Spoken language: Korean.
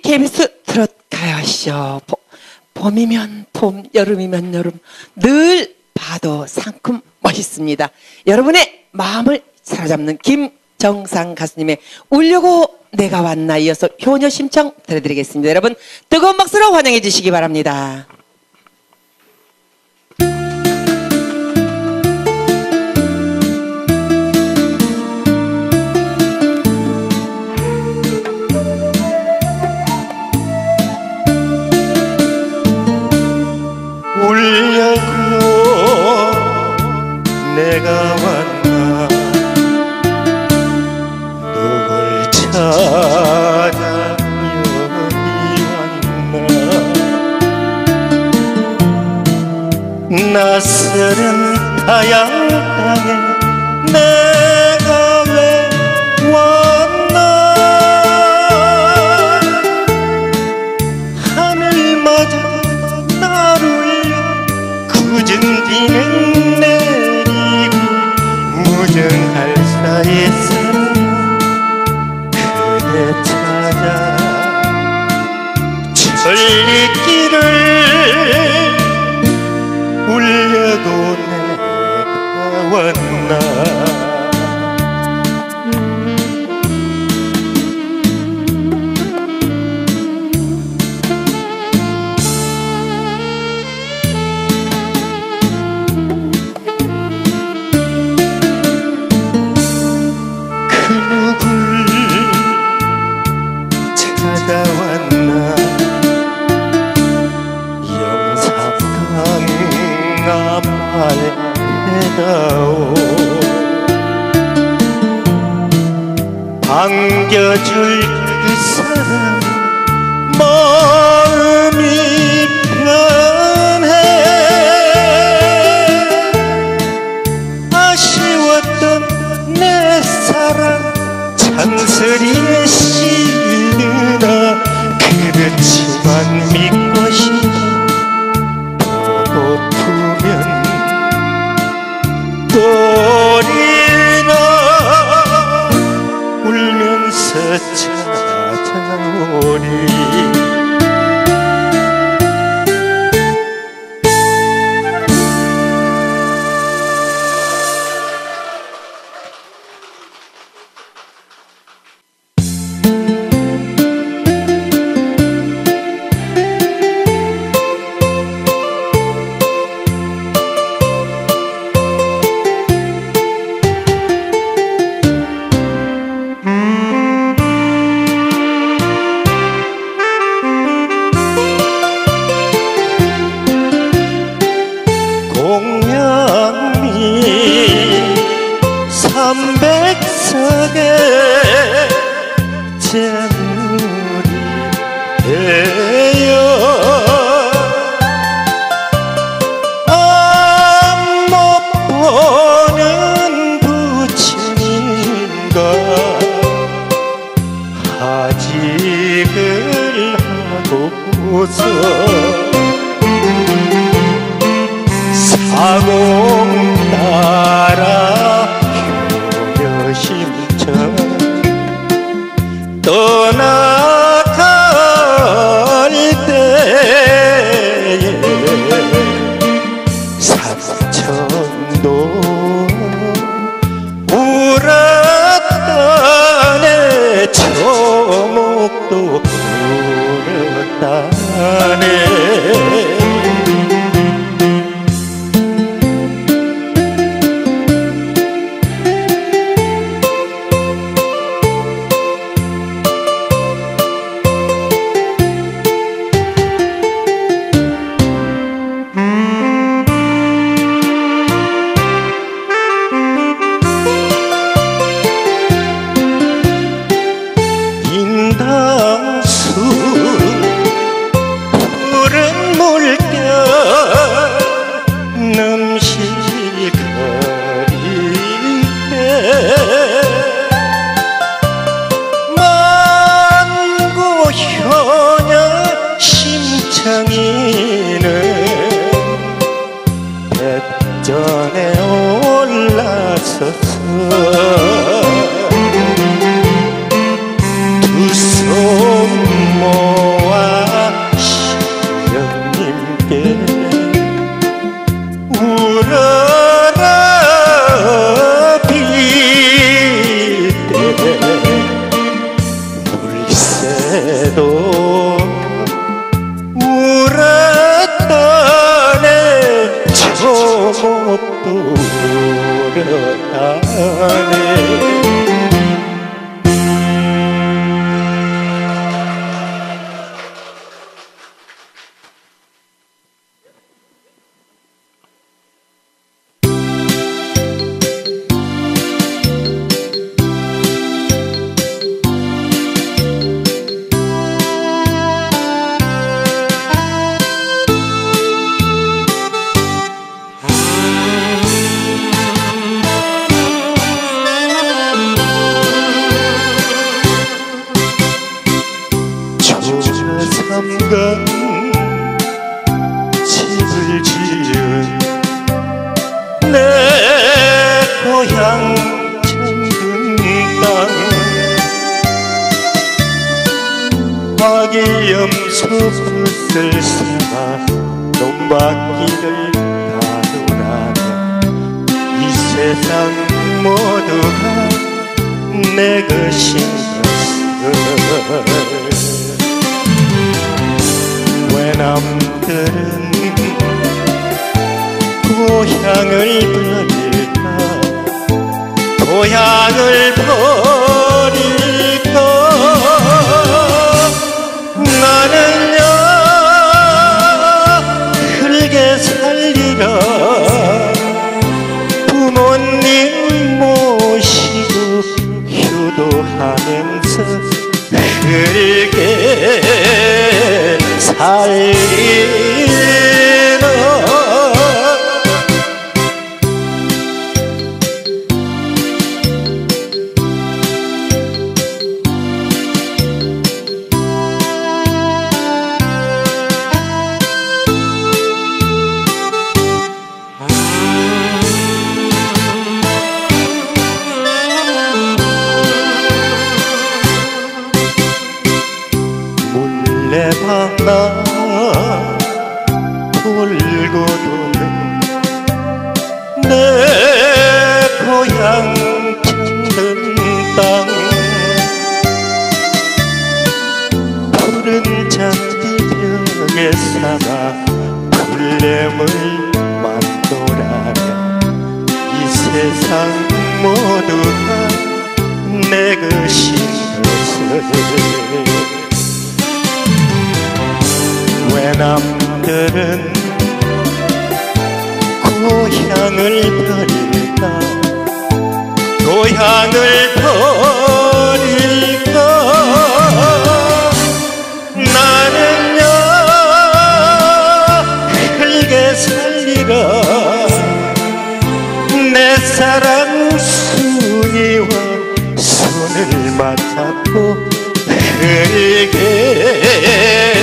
KBS 트롯 가요쇼. 봄이면 봄, 여름이면 여름, 늘 봐도 상큼 멋있습니다. 여러분의 마음을 사로잡는 김정상 가수님의 울려고 내가 왔나 이어서 효녀 심청 들려드리겠습니다. 여러분 뜨거운 박수로 환영해 주시기 바랍니다. 울려고 내가 왔나 누굴 찾아 여기 왔나 낯설은 타양 땅에 내가 왜 왔나 하늘마저 나를 굳은 비는 내리고 무정할 사이에서 그대 찾아 천리길을 울려도 내가 왔나 찾아왔나 영삽강 앞에다오 반겨줄 그 사람 마음이 편해 아쉬웠던 내 사랑 잔소리에 실르나 그렇지만 믿고 싶어 보고프면 또리나 울면서 찾아오리 공양미 삼백석에 재물이 되어 못 보는 부친인가 하직을 하고서 사공 따라 효녀 심청 떠나갈 때에 삼천도 울었다네 초목도 울었다네 인당수 푸른 물 새도 울었다네 초목도 울었다네. 삼간 집을 지은 내 고향 정든 땅 화기염소 붓을 삼아 논밭길을 가노라면 이 세상 모두가 내 것인 것을 남들은 고향을 버릴까 고향을 버릴까 나는요 흙에 살리라 부모님 모시고 효도하면서 흙에 살리라. 물레방아 돌고 도는 내 고향 정든 땅 푸른 잔디벽에 사가 풀냄을 만도라면 이 세상 모두가 내 것인 것을 왜 남들은 고향을 버릴까 고향을 버릴까 나는요 흙에 살리라 내 사랑 순이와 손을 맞잡고 흙에